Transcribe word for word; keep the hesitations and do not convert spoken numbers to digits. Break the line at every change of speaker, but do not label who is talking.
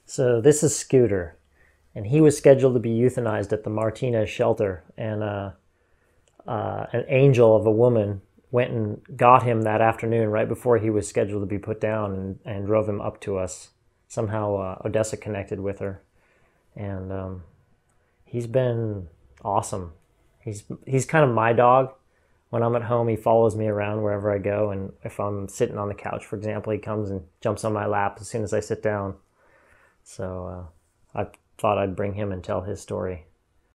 So this is Scooter, and he was scheduled to be euthanized at the Martinez shelter, and uh, uh, an angel of a woman went and got him that afternoon right before he was scheduled to be put down, and, and drove him up to us. Somehow uh, Odessa connected with her, and um, he's been awesome. He's he's kind of my dog. When I'm at home, he follows me around wherever I go, and if I'm sitting on the couch, for example, he comes and jumps on my lap as soon as I sit down. So uh, I thought I'd bring him and tell his story.